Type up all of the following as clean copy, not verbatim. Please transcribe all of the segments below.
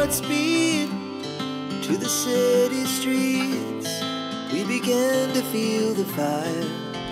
Godspeed to the city streets. We began to feel the fire.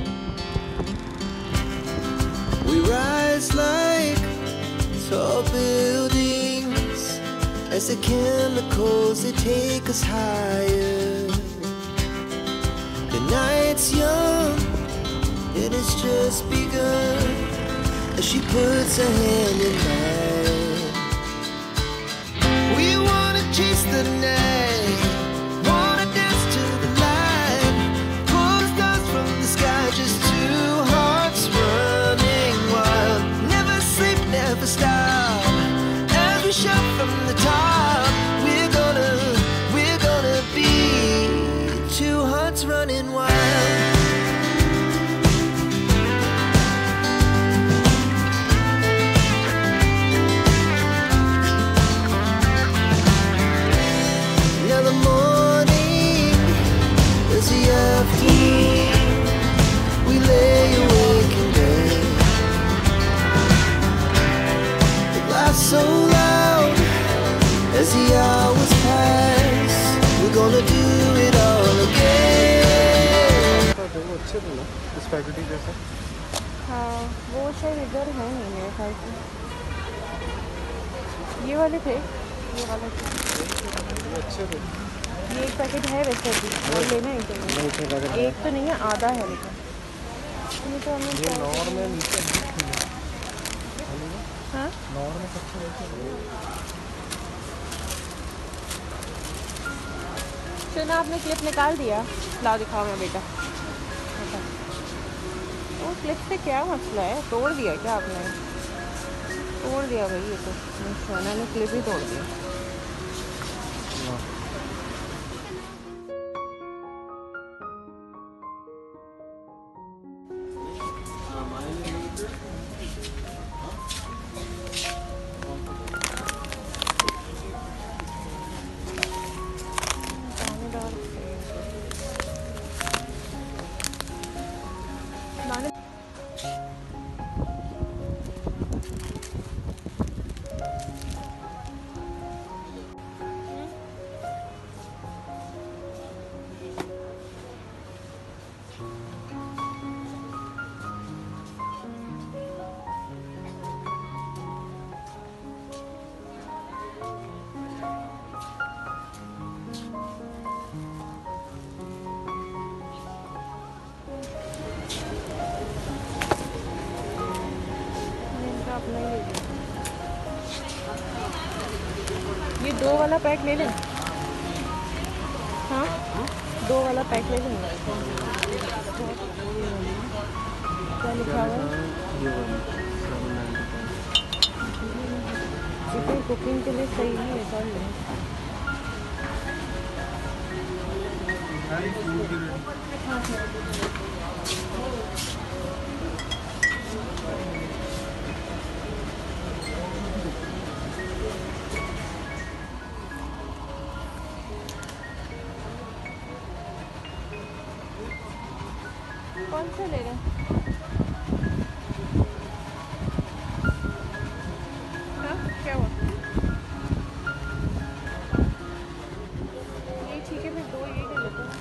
We rise like tall buildings as the chemicals, they take us higher. The night's young, it has just begun, as she puts her hand in mine. We wanna chase the night, wanna dance to the light, pull the stars from the sky, just two hearts running wild. Never sleep, never stop, as we shout from the top. We're gonna be two hearts running wild. Now the morning is the afternoon. We lay awake in bed. The laughs so loud as the hours pass. We're gonna do it all again. वो अच्छे थे ना spaghetti जैसा। हाँ वो शायद इधर है नहीं मेरे ख्याल से। ये वाले थे, ये वाले थे। ये अच्छे थे। ये एक पैकेट है वैसे भी, और लेना है क्या? एक तो नहीं है, आधा है लेकिन। ये तो हमें ये नॉर में नीचे हाँ नॉर में सबसे नीचे। चलो आपने क्लिप निकाल दिया, लाओ दिखाओ मैं बेटा। वो क्लिप से क्या मसला है, तोड़ दिया क्या आपने? तोड़ दिया भाई, ये तो सोना ने क्लिप ही तोड़ दिया। ये 2 वाला पैक ले लें। हाँ 2 वाला पैक ले लें। क्या लिखा हुआ है? चिकन कुकिंग के लिए सही नहीं है, कर लें। कौन सा ले रहे हैं? हाँ क्या हुआ? ये ठीक है, फिर 2 ये ले लेते हैं।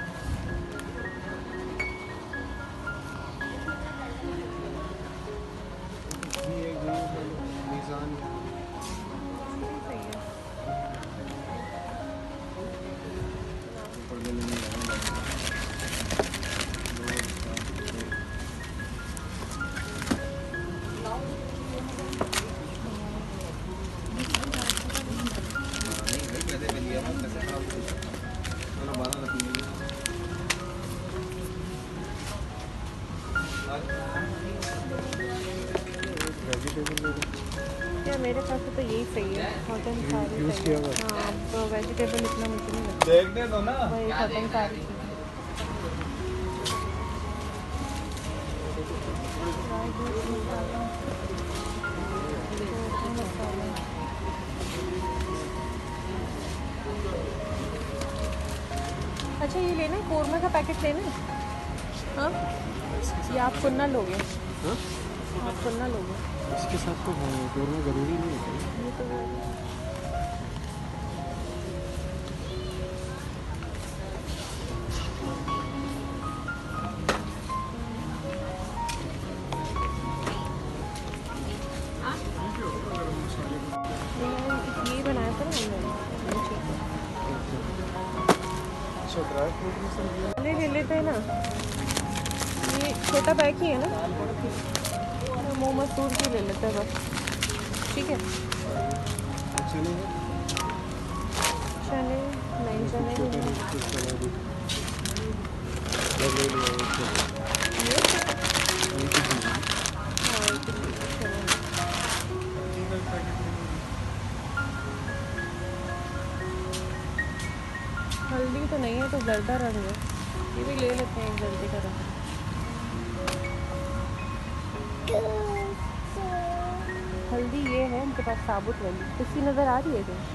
या मेरे ख्याल से तो यही सही है, हॉट एंड सारी सही है। हाँ तो वेजिटेबल इतना मुझे नहीं लगता, देखने दो ना वही हॉट एंड सारी। अच्छा ये लेना है, कोरमा का पैकेट लेना है। हाँ ये आप कुन्ना लोगे? हाँ आप कुन्ना लोगे? इसके साथ तो कोरमा जरूरी नहीं है। ये तो अच्छा ड्राई फ्रूट में सब ये ले लेते हैं ना, ये छोटा पैक ही है ना, मूंग मसूर की ले लेते हैं बस, ठीक है। चने चने नहीं, चने छोटे नहीं। कुछ चने भी ले लिया ये ये तो हाँ, एक ही चीज़ है, चने नहीं। सिंगल पैकेट हल्दी तो नहीं है, तो जर्दा रंग है, ये भी ले लेते हैं एक जल्दी का रंग। हल्दी ये है उनके पास, साबुत वाली किसी नज़र आ रही है क्या?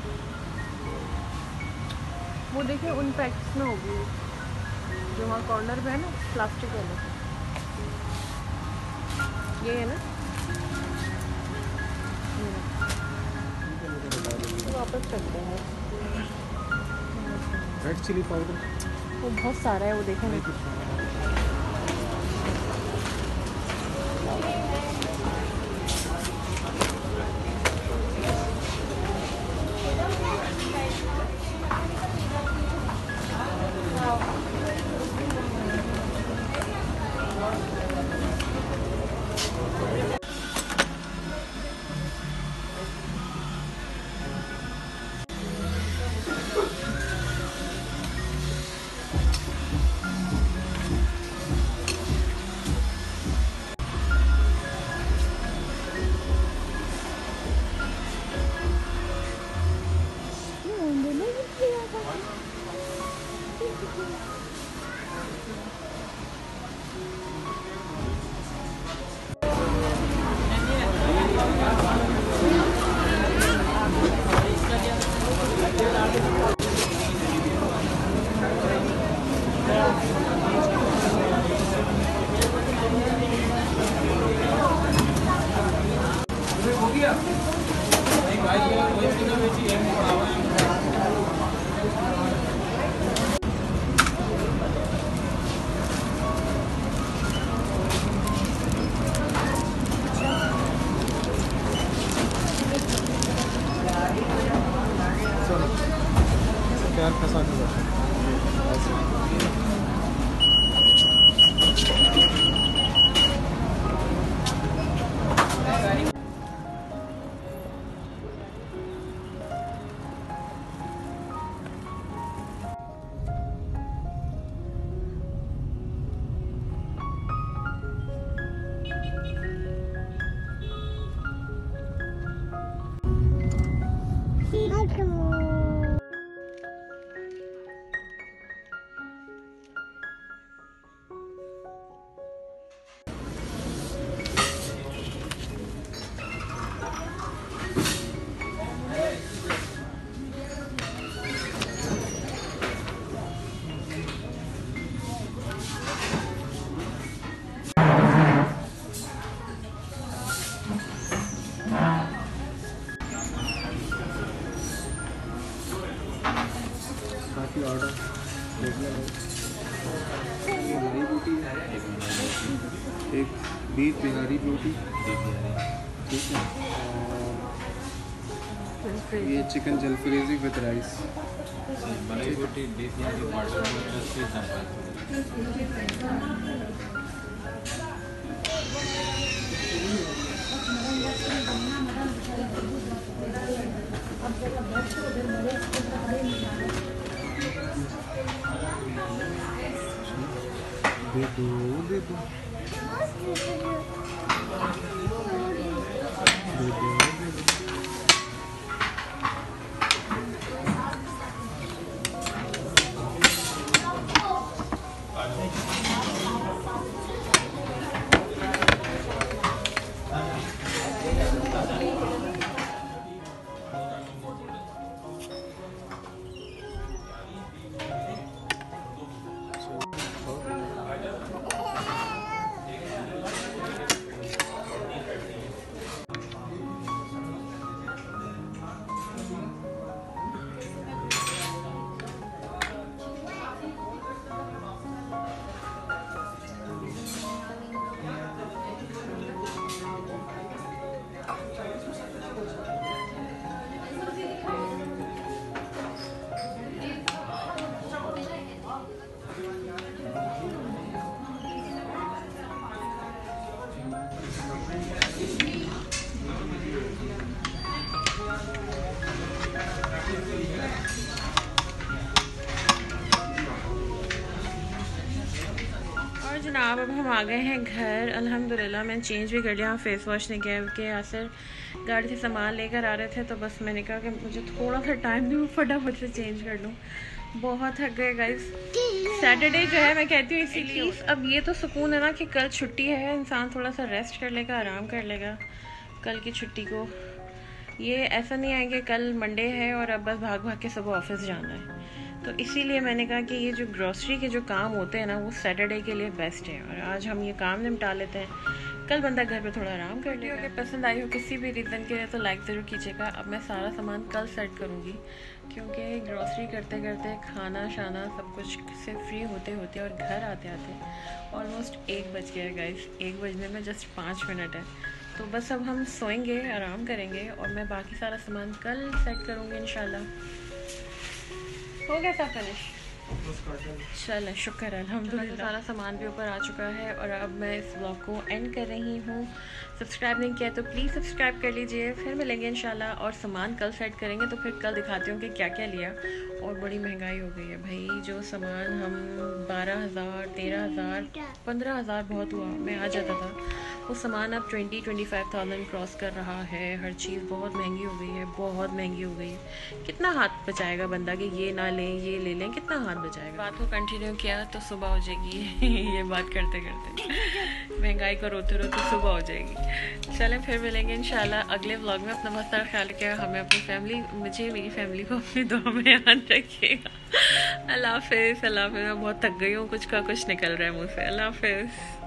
वो देखिए उन पैक्स में होगी, जो वहाँ कॉर्नर पे है ना, प्लास्टिक वाले, ये है ना, तो वापस करते हैं। रेड चिली पाउडर वो बहुत सारा है, वो देखें ना। प्यार फंसा के बाकी ऑर्डर देखना है। ये हरी रोटी है, एक बीफ बिहारी रोटी, ठीक है, और ये चिकन जलफरेजी विद राइस। मलाई रोटी बीफ बिरयानी दे दो दे दो दे दो दे दो। जनाब, अब हम आ गए हैं घर। अल्हम्दुलिल्लाह मैंने चेंज भी कर लिया, फेस वॉश नहीं किया कि यासर गाड़ी से सामान लेकर आ रहे थे, तो बस मैंने कहा कि मुझे थोड़ा सा टाइम दूँ, फटाफट से चेंज कर लूँ। बहुत थक गए गाइस। सैटरडे जो है मैं कहती हूँ इसीलिए अब ये तो सुकून है ना कि कल छुट्टी है, इंसान थोड़ा सा रेस्ट कर लेगा, आराम कर लेगा कल की छुट्टी को। ये ऐसा नहीं है कि कल मंडे है और अब बस भाग भाग के सुबह ऑफिस जाना है। तो इसीलिए मैंने कहा कि ये जो ग्रॉसरी के जो काम होते हैं ना, वो सैटरडे के लिए बेस्ट है और आज हम ये काम निपटा लेते हैं, कल बंदा घर पे थोड़ा आराम कर लेगा। अगर पसंद आई हो किसी भी रीज़न के लिए तो लाइक ज़रूर कीजिएगा। अब मैं सारा सामान कल सेट करूँगी क्योंकि ग्रॉसरी करते करते खाना शाना सब कुछ से फ्री होते होते और घर आते आते ऑलमोस्ट 1 बज गया है गाइस। 1 बजने में जस्ट 5 मिनट है, तो बस अब हम सोएंगे, आराम करेंगे और मैं बाकी सारा सामान कल सेट करूँगी इंशाल्लाह। हो गया सब फिनिश? चलें, शुक्र है अल्हम्दुलिल्लाह। सारा सामान भी ऊपर आ चुका है और अब मैं इस व्लॉग को एंड कर रही हूँ। सब्सक्राइब नहीं किया तो प्लीज़ सब्सक्राइब कर लीजिए। फिर मिलेंगे इंशाल्लाह और सामान कल सेट करेंगे, तो फिर कल दिखाती हूँ कि क्या क्या लिया। और बड़ी महंगाई हो गई है भाई, जो सामान हम 12,000 13,000 15,000 बहुत हुआ मैं आ जाता था, वो सामान अब 20-25,000 क्रॉस कर रहा है। हर चीज़ बहुत महंगी हो गई है, बहुत महंगी हो गई है। कितना हाथ बचाएगा बंदा कि ये ना लें ये ले लें, कितना हाथ बचाएगा। बात को कंटिन्यू किया तो सुबह हो जाएगी ये बात करते करते महंगाई को रोते रोते सुबह हो जाएगी। चलें, फिर मिलेंगे इंशाल्लाह अगले व्लॉग में। अपना बहुत सारा ख्याल रखिएगा, हमें अपनी फैमिली, मुझे मेरी फैमिली को अपनी दुआ में याद रखिएगा। अल्लाह हाफिज़। अल्लाह हाफिज़। मैं बहुत थक गई हूँ, कुछ का कुछ निकल रहा है मुँह से। अल्लाह हाफिज़।